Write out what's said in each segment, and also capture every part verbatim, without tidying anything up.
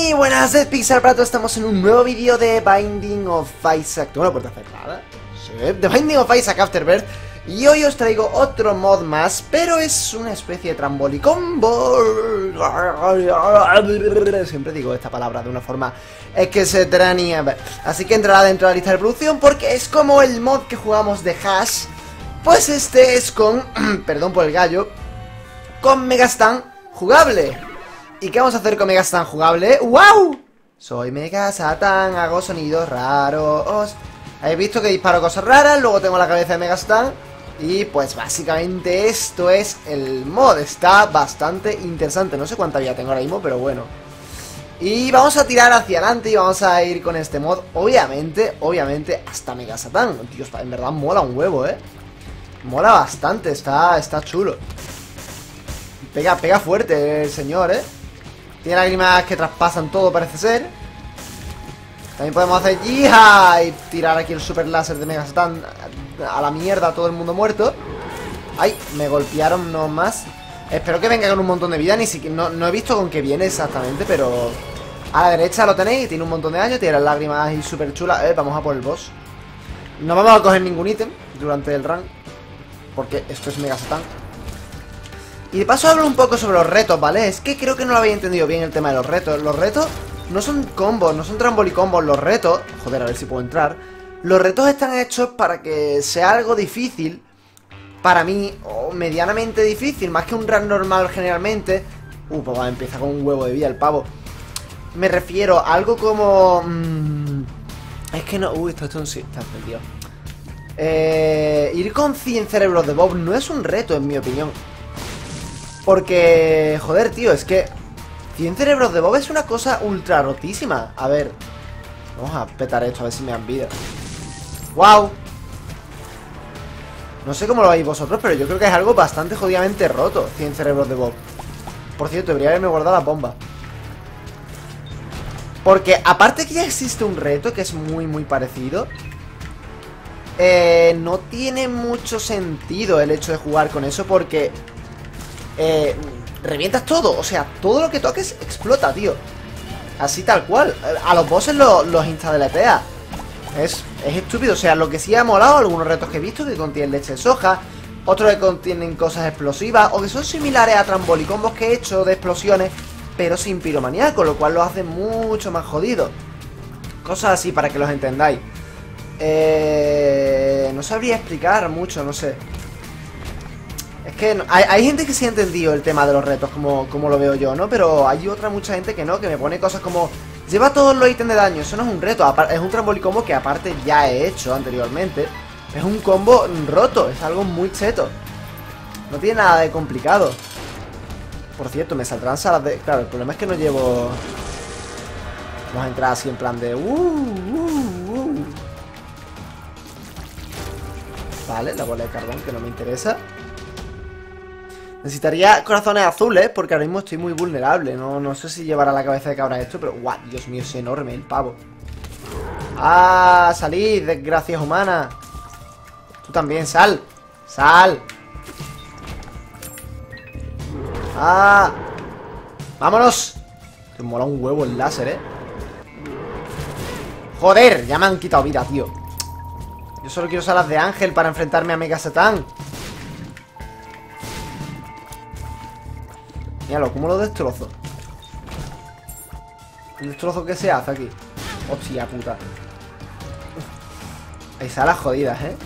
Muy buenas, es Pixar Prato, estamos en un nuevo vídeo de Binding of Isaac. ¿Tengo la puerta cerrada? Sí, de Binding of Isaac Afterbirth. Y hoy os traigo otro mod más, pero es una especie de trambolicombo. Siempre digo esta palabra de una forma extraña. Así que entrará dentro de la lista de producción porque es como el mod que jugamos de Hash. Pues este es con, perdón por el gallo, con Megastan jugable. ¿Y qué vamos a hacer con Megastan jugable? ¡Wow! Soy Mega Satan, hago sonidos raros. Habéis visto que disparo cosas raras, luego tengo la cabeza de Megastan. Y pues básicamente esto es el mod. Está bastante interesante. No sé cuánta vida tengo ahora mismo, pero bueno. Y vamos a tirar hacia adelante y vamos a ir con este mod. Obviamente, obviamente, hasta Mega Satan. Tío, en verdad mola un huevo, ¿eh? Mola bastante, está, está chulo. Pega, pega fuerte el señor, ¿eh? Tiene lágrimas que traspasan todo, parece ser. También podemos hacer ¡yija! Y tirar aquí el super láser de Mega Satan a la mierda, todo el mundo muerto. ¡Ay! Me golpearon nomás. Espero que venga con un montón de vida. Ni siquiera, no, no he visto con qué viene exactamente, pero a la derecha lo tenéis. Tiene un montón de daño, tiene las lágrimas y súper chulas. Eh, vamos a por el boss. No vamos a coger ningún ítem durante el run, porque esto es Mega Satan. Y de paso hablo un poco sobre los retos, ¿vale? Es que creo que no lo había entendido bien el tema de los retos. Los retos no son combos, no son trambolicombos. Los retos... Joder, a ver si puedo entrar. Los retos están hechos para que sea algo difícil para mí, o medianamente difícil, más que un run normal generalmente. Uh, pues va, empieza con un huevo de vida el pavo. Me refiero a algo como... Mmm, es que no... Uy, esto, esto sí, está perdido. Eh, ir con cien cerebros de Bob no es un reto, en mi opinión. Porque, joder, tío, es que cien cerebros de Bob es una cosa ultra rotísima. A ver, vamos a petar esto, a ver si me dan vida. ¡Wow! No sé cómo lo veis vosotros, pero yo creo que es algo bastante jodidamente roto, cien cerebros de Bob. Por cierto, debería haberme guardado la bomba. Porque, aparte que ya existe un reto que es muy, muy parecido, eh, no tiene mucho sentido el hecho de jugar con eso porque... Eh, revientas todo, o sea, todo lo que toques explota, tío. Así tal cual. A los bosses los, los insta-deletea. Es, es estúpido, o sea, lo que sí ha molado, algunos retos que he visto que contienen leche de soja, otros que contienen cosas explosivas, o que son similares a trambolicombos que he hecho de explosiones, pero sin piromanía, con lo cual los hace mucho más jodidos. Cosas así para que los entendáis. Eh, no sabría explicar mucho, no sé. Es que no, hay, hay gente que sí ha entendido el tema de los retos como, como lo veo yo, ¿no? Pero hay otra mucha gente que no, que me pone cosas como lleva todos los ítems de daño, eso no es un reto, es un trambolikombo que aparte ya he hecho anteriormente. Es un combo roto, es algo muy cheto. No tiene nada de complicado. Por cierto, me saldrán salas de... Claro, el problema es que no llevo... Vamos a entrar así en plan de... Uh, uh, uh. Vale, la bola de carbón que no me interesa. Necesitaría corazones azules porque ahora mismo estoy muy vulnerable. No, no sé si llevará la cabeza de cabra esto, pero ¡guau! Dios mío, es enorme el pavo. ¡Ah! ¡Salid, desgracias humanas! Tú también, sal. ¡Sal! ¡Ah! ¡Vámonos! Que mola un huevo el láser, ¿eh? ¡Joder! Ya me han quitado vida, tío. Yo solo quiero salas de ángel para enfrentarme a Mega Satan. Míralo, ¿cómo lo destrozo? El destrozo que se hace aquí. Hostia puta. Hay salas jodidas, ¿eh?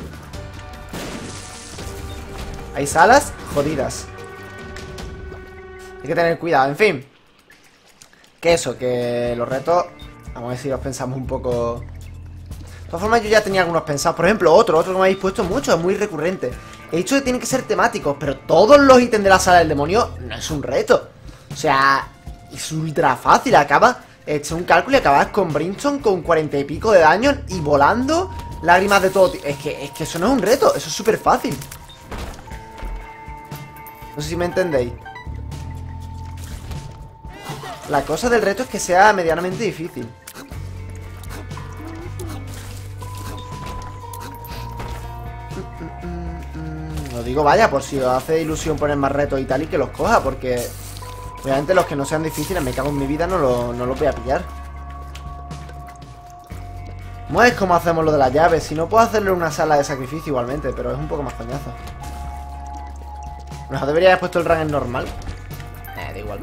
Hay salas jodidas. Hay que tener cuidado, en fin. Que eso, que los retos... Vamos a ver si los pensamos un poco... De todas formas yo ya tenía algunos pensados. Por ejemplo, otro, otro que me habéis puesto mucho, es muy recurrente. He dicho que tienen que ser temáticos, pero todos los ítems de la sala del demonio no es un reto. O sea, es ultra fácil. Acaba, he hecho un cálculo y acabas con Brimstone con cuarenta y pico de daño y volando lágrimas de todo. Es que, es que eso no es un reto, eso es súper fácil. No sé si me entendéis. La cosa del reto es que sea medianamente difícil. Lo digo, vaya, por si os hace ilusión poner más retos y tal y que los coja, porque Obviamente los que no sean difíciles, me cago en mi vida, no los no lo voy a pillar. No es como hacemos lo de las llaves. Si no, puedo hacerlo en una sala de sacrificio igualmente, pero es un poco más coñazo. ¿No debería haber puesto el rank en normal? Eh, da igual.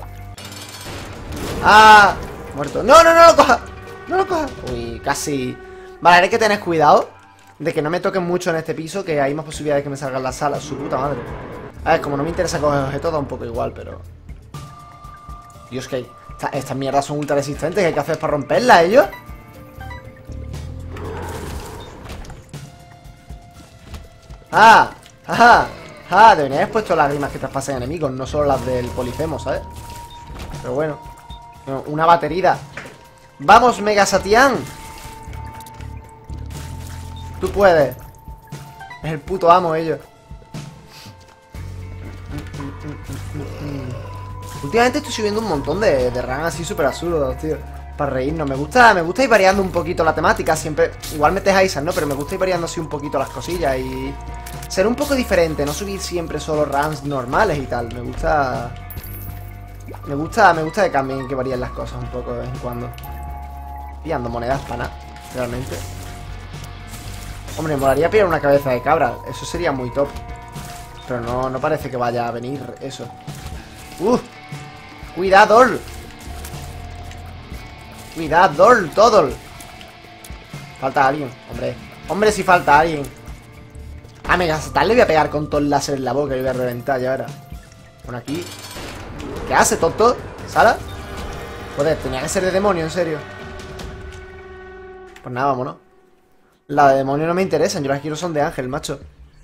¡Ah! Muerto. ¡No, no, no lo coja! ¡No lo coja! Uy, casi. Vale, hay que tener cuidado de que no me toquen mucho en este piso, que hay más posibilidades de que me salgan las salas. Su puta madre. A ver, como no me interesa coger objetos, da un poco igual, pero... Dios, que esta, estas mierdas son ultra resistentes. ¿Qué hay que hacer para romperlas, ellos? ¡Ah! ¡Ah! ¡Ah! Debería haber puesto las rimas que traspasen enemigos, no solo las del Polifemo, ¿sabes? Pero bueno. Una batería. ¡Vamos, Mega Satián! Tú puedes. Es el puto amo, ellos. Últimamente estoy subiendo un montón de, de rank así súper absurdos, tío. Para reírnos. Me gusta, me gusta ir variando un poquito la temática. Siempre, igual metes a Isaac, ¿no? Pero me gusta ir variando así un poquito las cosillas y... ser un poco diferente, no subir siempre solo runs normales y tal. Me gusta... Me gusta, me gusta que cambien, que varíen las cosas un poco de vez en cuando. Pillando monedas para nada, realmente. Hombre, me molaría pillar una cabeza de cabra. Eso sería muy top. Pero no, no parece que vaya a venir eso. ¡Uh! ¡Cuidado! ¡Cuidado! ¡Todo! Falta alguien, hombre. Hombre, si falta alguien. Ah, Mega Satan le voy a pegar con todo el láser en la boca y le voy a reventar ya ahora. Bueno, aquí. ¿Qué hace, tonto? ¿Sala? Joder, tenía que ser de demonio, en serio. Pues nada, vámonos. Las de demonio no me interesan, yo las quiero son de ángel, macho.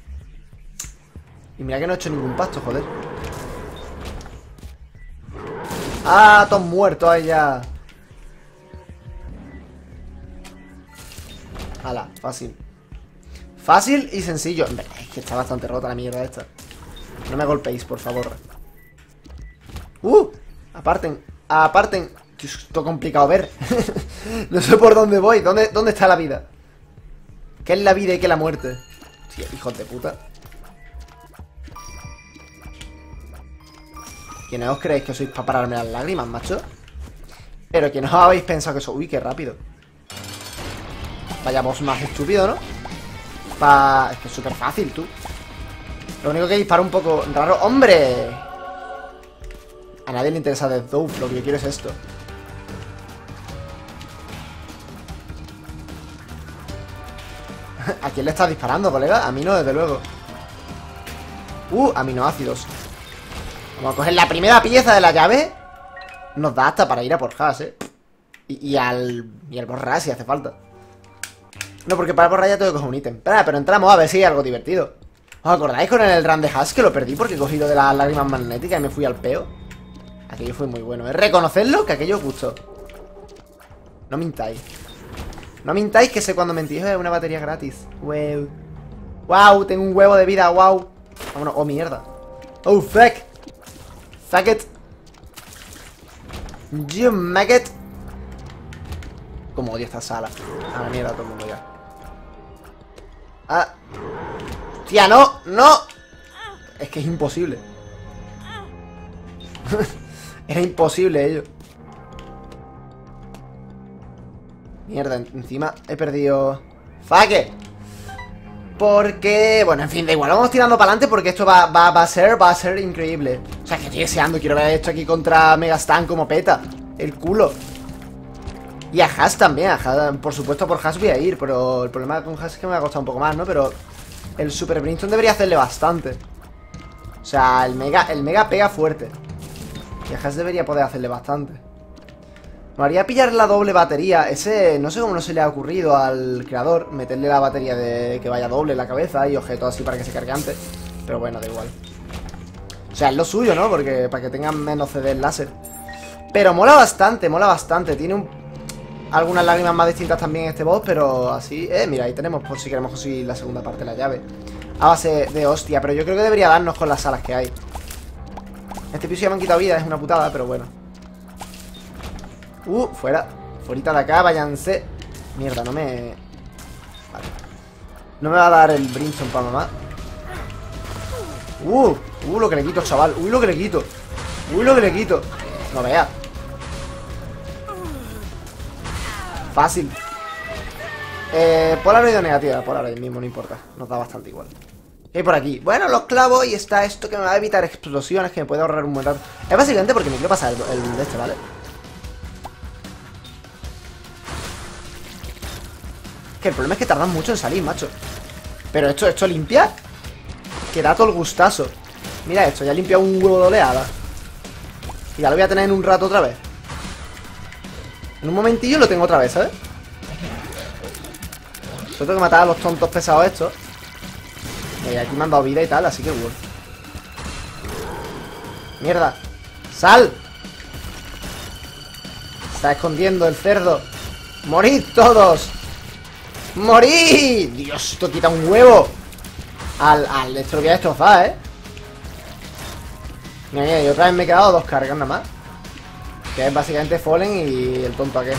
Y mira que no he hecho ningún pacto, joder. ¡Ah! Todos muertos ahí ya. Hala, fácil. Fácil y sencillo. Hombre, es que está bastante rota la mierda esta. No me golpeéis, por favor. ¡Uh! Aparten, aparten. Esto es complicado ver. No sé por dónde voy. ¿Dónde, ¿Dónde está la vida? ¿Qué es la vida y qué es la muerte? Tío, hijos de puta. ¿Quiénes os creéis que sois para pararme las lágrimas, macho? Pero ¿quiénes os habéis pensado que soy? Uy, qué rápido. Vaya boss más estúpido, ¿no? Pa... Es que es súper fácil, tú. Lo único que dispara un poco raro... ¡Hombre! A nadie le interesa Death Dove. Lo que yo quiero es esto. ¿A quién le estás disparando, colega? A mí no, desde luego. Uh, aminoácidos. Vamos a coger la primera pieza de la llave. Nos da hasta para ir a por Hash, eh. Y, y al... Y al borrar si hace falta. No, porque para borrar ya tengo que coger un ítem. Espera, pero entramos a ver si hay algo divertido. ¿Os acordáis con el run de Hash que lo perdí porque he cogido de las lágrimas magnéticas y me fui al peo? Aquello fue muy bueno, ¿eh? Reconocerlo, que aquello os gustó. No mintáis. No mintáis, que sé cuando mentís. Es una batería gratis. Wow. Wow, tengo un huevo de vida, wow. Vámonos, oh mierda. Oh, fuck. Fuck it. You maggot. Como odio esta sala. A la mierda todo el mundo ya. Ah. Tía, no, no. Es que es imposible. Era imposible ello. Mierda, encima he perdido. Fuck it. Porque, bueno, en fin, da igual. Vamos tirando para adelante porque esto va, va, va a ser, va a ser increíble. O sea, que estoy deseando, quiero ver esto aquí contra Megastan como peta. El culo. Y a Hash también, a Hash, por supuesto por Hash voy a ir. Pero el problema con Hash es que me va a costar un poco más, ¿no? Pero el Super Brimstone debería hacerle bastante. O sea, el Mega, el Mega pega fuerte. Y a Hash debería poder hacerle bastante. Me haría pillar la doble batería. Ese, no sé cómo no se le ha ocurrido al creador meterle la batería de que vaya doble en la cabeza y objetos así para que se cargue antes. Pero bueno, da igual. O sea, es lo suyo, ¿no? Porque para que tengan menos C D el láser. Pero mola bastante, mola bastante. Tiene un, algunas lágrimas más distintas también este boss, pero así... Eh, mira, ahí tenemos por si queremos conseguir la segunda parte de la llave. A base de hostia, pero yo creo que debería darnos con las salas que hay. Este piso ya me han quitado vida, es una putada, pero bueno. Uh, fuera. Fuerita de acá, váyanse. Mierda, no me... Vale. No me va a dar el Brimstone para mamá. Uh, uh, lo que le quito, chaval. Uy, lo que le quito. Uy, lo que le quito. No vea. Fácil. Eh, Polaroid o negativa. Polaroid mismo, no importa. Nos da bastante igual. ¿Qué hay por aquí? Bueno, los clavos y está esto que me va a evitar explosiones, que me puede ahorrar un buen rato. Es básicamente porque me quiero pasar el, el de este, ¿vale? Que el problema es que tardan mucho en salir, macho. Pero esto, esto limpia, que da todo el gustazo. Mira esto, ya he limpiado un huevo de oleada. Y ya lo voy a tener en un rato otra vez. En un momentillo lo tengo otra vez, ¿sabes? Solo tengo que matar a los tontos pesados estos. Y aquí me han dado vida y tal, así que bueno. ¡Mierda! ¡Sal! Se está escondiendo el cerdo. ¡Morid todos! ¡Morid! Dios, esto quita un huevo. Al, al esto lo voy a destrozar, ¿eh? Mira, mira, y otra vez me he quedado dos cargas nada más. Que es básicamente Fallen y el tonto aquel.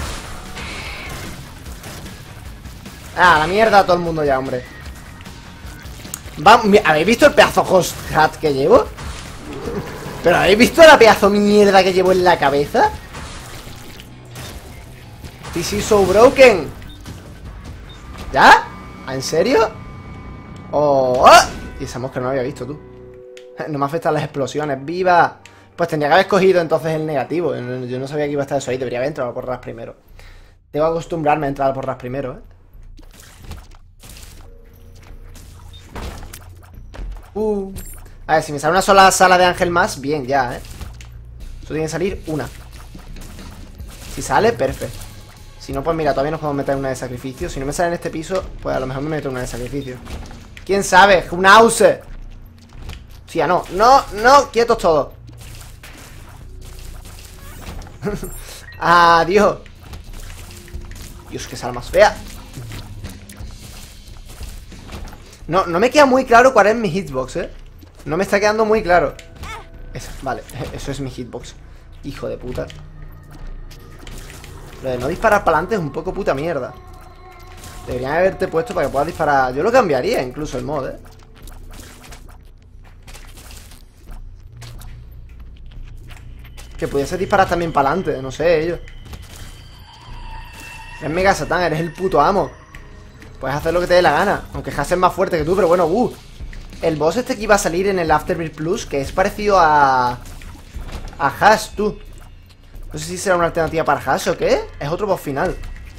Ah, la mierda a todo el mundo ya, hombre. Va, ¿habéis visto el pedazo host hat que llevo? ¿Pero habéis visto la pedazo mierda que llevo en la cabeza? This is so broken. ¿Ya? ¿En serio? ¡Oh! ¡Oh! Y esa mosca no la había visto, tú. No me afectan las explosiones. ¡Viva! Pues tendría que haber escogido entonces el negativo. Yo no sabía que iba a estar eso ahí. Debería haber entrado por ras primero. Tengo que acostumbrarme a entrar por ras primero, ¿eh? Uh. A ver, si me sale una sola sala de ángel más, bien, ya, ¿eh? Solo tiene que salir una. Si sale, perfecto. Si no, pues mira, todavía nos podemos meter una de sacrificio. Si no me sale en este piso, pues a lo mejor me meto una de sacrificio. ¿Quién sabe? ¡Un house! Sí, ya no. No, no, quietos todos. Adiós. Dios, qué sala más fea. No, no me queda muy claro cuál es mi hitbox, ¿eh? No me está quedando muy claro. Eso, vale, eso es mi hitbox. Hijo de puta. Lo de no disparar para adelante es un poco puta mierda. Deberían haberte puesto para que puedas disparar. Yo lo cambiaría incluso el mod, ¿eh? Que pudiese disparar también para adelante, no sé, ellos. Es Mega Satán, eres el puto amo. Puedes hacer lo que te dé la gana. Aunque Hash es más fuerte que tú, pero bueno, uh. El boss este que iba a salir en el Afterbirth Plus, que es parecido a... a Hash, tú. No sé si será una alternativa para Hash o qué. Es otro boss final.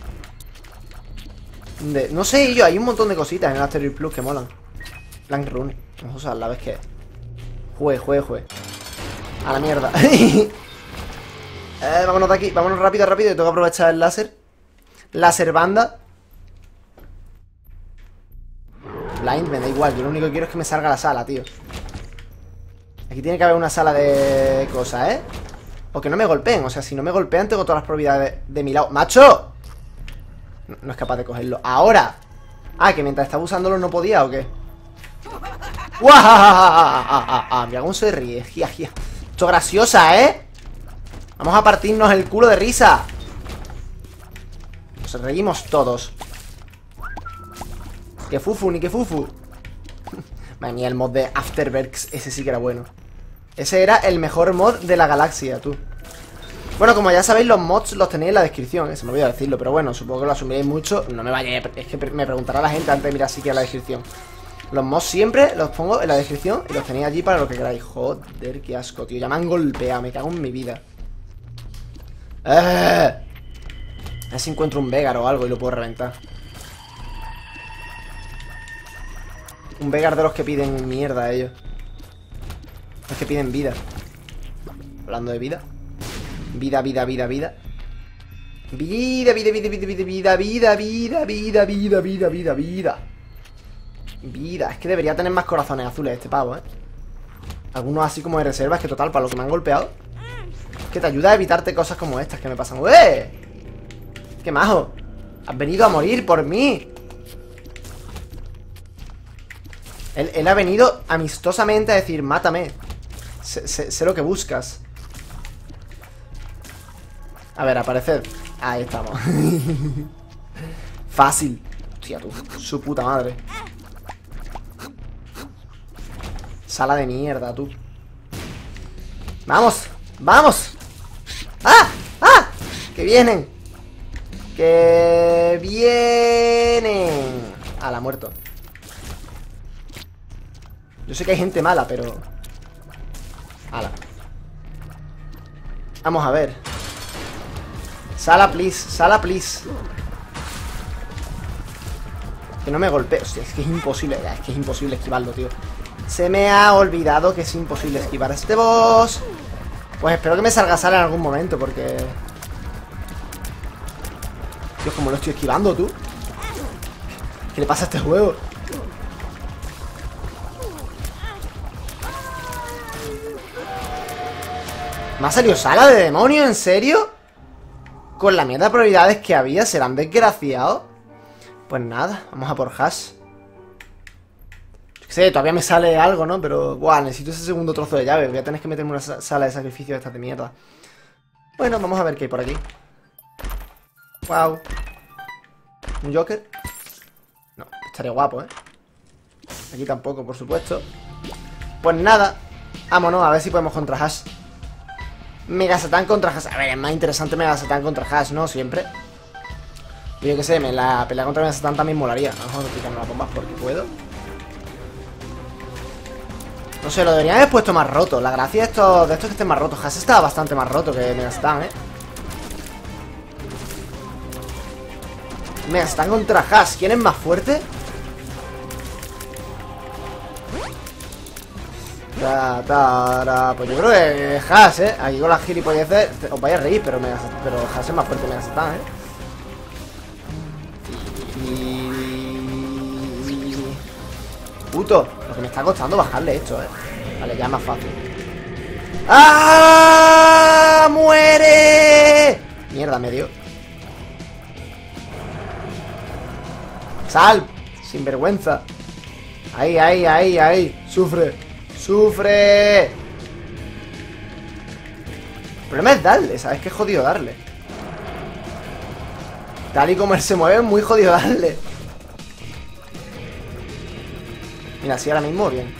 De... No sé, yo, hay un montón de cositas en el Afterbirth Plus que molan. Blank Rune. Vamos a usar la vez que... Jue, jue, jue. A la mierda. eh, vámonos de aquí, vámonos rápido, rápido. Tengo que aprovechar el láser. Láser banda. Blind, me da igual. Yo lo único que quiero es que me salga la sala, tío. Aquí tiene que haber una sala de cosas, ¿eh? O que no me golpeen. O sea, si no me golpean, tengo todas las probabilidades de, de mi lado. ¡Macho! No, no es capaz de cogerlo. ¡Ahora! Ah, que mientras estaba usándolo no podía, ¿o qué? ¡Guau! Mira cómo se ríe. Gia, gia. Esto es graciosa, ¿eh? Vamos a partirnos el culo de risa. Nos reímos todos. Que fufu, ni que fufu. Madre mía, el mod de Afterbirth, ese sí que era bueno. Ese era el mejor mod de la galaxia, tú. Bueno, como ya sabéis, los mods los tenéis en la descripción. Se me olvidó decirlo, pero bueno, supongo que lo asumiréis mucho. No me vaya, es que me preguntará la gente antes de mirar siquiera la descripción. Los mods siempre los pongo en la descripción y los tenéis allí para lo que queráis. Joder, qué asco, tío. Ya me han golpeado, me cago en mi vida. ¡Eh! A ver si encuentro un Vegar o algo y lo puedo reventar. Un Vegar de los que piden mierda, ellos. Los que piden vida. Hablando de vida. Vida, vida, vida, vida. Vida, vida, vida, vida, vida, vida, vida, vida, vida, vida, vida, vida, vida. Vida. Es que debería tener más corazones azules este pavo, ¿eh? Algunos así como de reserva. Es que total, para lo que me han golpeado, es que te ayuda a evitarte cosas como estas que me pasan. ¡Ué! ¡Qué majo! Has venido a morir por mí. Él, él ha venido amistosamente a decir, mátame. Sé, sé, sé lo que buscas. A ver, apareced. Ahí estamos. Fácil. Hostia, tú, su puta madre. Sala de mierda, tú. ¡Vamos! ¡Vamos! ¡Que vienen! ¡Que vienen! Ah, la ha muerto. Yo sé que hay gente mala, pero... Ala. Vamos a ver. Sala, please. Sala, please. Que no me golpee. Hostia, es que es imposible. Es que es imposible esquivarlo, tío. Se me ha olvidado que es imposible esquivar a este boss. Pues espero que me salga sala en algún momento, porque... Dios, ¿cómo lo estoy esquivando, tú? ¿Qué le pasa a este juego? ¿Me ha salido sala de demonio? ¿En serio? Con la mierda de probabilidades que había, ¿serán desgraciados? Pues nada, vamos a por hash. Yo qué sé, todavía me sale algo, ¿no? Pero, buah, necesito ese segundo trozo de llave. Voy a tener que meterme una sala de sacrificio de estas de mierda. Bueno, vamos a ver qué hay por aquí. Wow. ¿Un Joker? No, estaría guapo, ¿eh? Aquí tampoco, por supuesto. Pues nada, vámonos a ver si podemos contra hash. Mega Satan contra hash. A ver, es más interesante Mega Satan contra hash, ¿no? Siempre. Yo qué sé, me la pelea contra Mega Satan también molaría. Vamos a quitarnos las bombas porque puedo. No sé, lo deberían haber puesto más roto. La gracia de esto, de esto es que esté más roto. Hash estaba bastante más roto que Mega Satan, ¿eh? Mega Satan contra hash. ¿Quién es más fuerte? Ta, ta, ta. Pues yo creo que hash, ¿eh? Aquí con las gilipolleces os vais a reír, pero, Mega, pero hash es más fuerte que Mega Satan, ¿eh? Y... Puto, lo que me está costando bajarle esto, ¿eh? Vale, ya es más fácil. ¡Ah! ¡Muere! Mierda, me dio. ¡Sal! Sinvergüenza. Ahí, ahí, ahí, ahí. Sufre. ¡Sufre! El problema es darle, ¿sabes? Que es jodido darle. Tal y como él se mueve, es muy jodido darle. Mira, así ahora mismo, bien.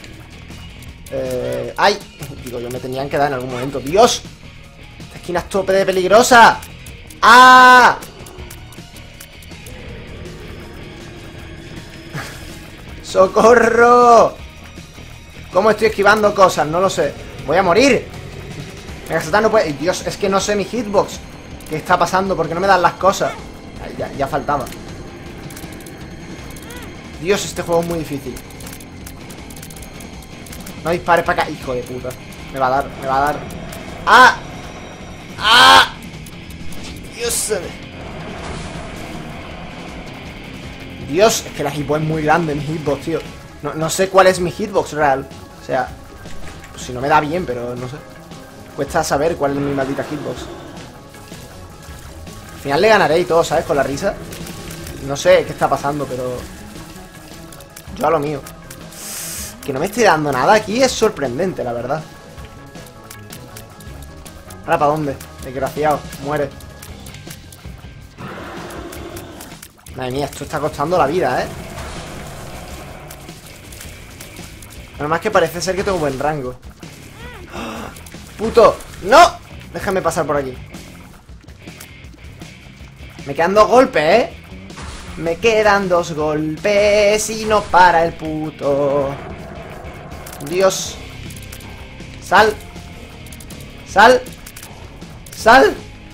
Eh, ¡Ay! Digo, yo me tenían que dar en algún momento. ¡Dios! Esta esquina es tope de peligrosa. ¡Ah! ¡Socorro! ¿Cómo estoy esquivando cosas? No lo sé. Voy a morir. Mega Satan no puede... Dios, es que no sé mi hitbox. ¿Qué está pasando? ¿Por qué no me dan las cosas? Ya, ya faltaba. Dios, este juego es muy difícil. No dispares para acá. Hijo de puta. Me va a dar, me va a dar. ¡Ah! ¡Ah! Dios. Dios, es que la hitbox es muy grande, mi hitbox, tío. No, no sé cuál es mi hitbox real. O sea, pues si no me da bien, pero no sé. Cuesta saber cuál es mi maldita hitbox. Al final le ganaré y todo, ¿sabes? Con la risa. No sé qué está pasando, pero... Yo a lo mío. Que no me esté dando nada aquí es sorprendente, la verdad. ¿Ahora para dónde? Desgraciado, muere. Madre mía, esto está costando la vida, ¿eh? Nada más que parece ser que tengo buen rango. ¡Oh! ¡Puto! ¡No! Déjame pasar por aquí. Me quedan dos golpes, ¿eh? Me quedan dos golpes y no para el puto. Dios. Sal. Sal. Sal.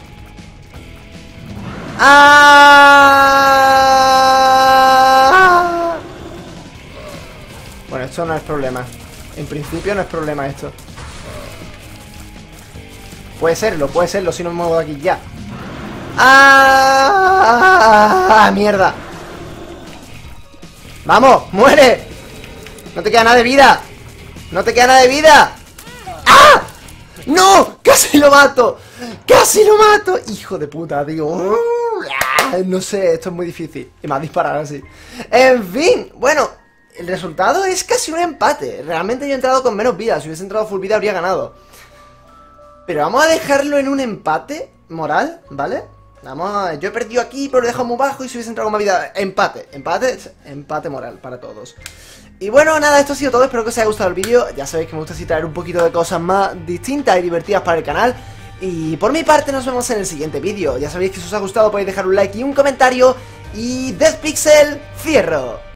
¡Ah! Bueno, esto no es problema. En principio no es problema esto. Puede serlo, puede serlo si no me muevo de aquí ya. ¡Ah! ¡Mierda! ¡Vamos! ¡Muere! No te queda nada de vida. No te queda nada de vida. ¡Ah! ¡No! ¡Casi lo mato! ¡Casi lo mato! Hijo de puta, tío. No sé, esto es muy difícil. Y me ha disparado así. En fin, bueno, el resultado es casi un empate. Realmente yo he entrado con menos vida. Si hubiese entrado full vida habría ganado. Pero vamos a dejarlo en un empate moral, ¿vale? Vamos a... Yo he perdido aquí, pero lo he dejado muy bajo. Y si hubiese entrado con más vida, empate. Empate, empate moral para todos. Y bueno, nada, esto ha sido todo. Espero que os haya gustado el vídeo. Ya sabéis que me gusta así traer un poquito de cosas más distintas y divertidas para el canal. Y por mi parte nos vemos en el siguiente vídeo. Ya sabéis que si os ha gustado podéis dejar un like y un comentario. Y Death Pixel, cierro.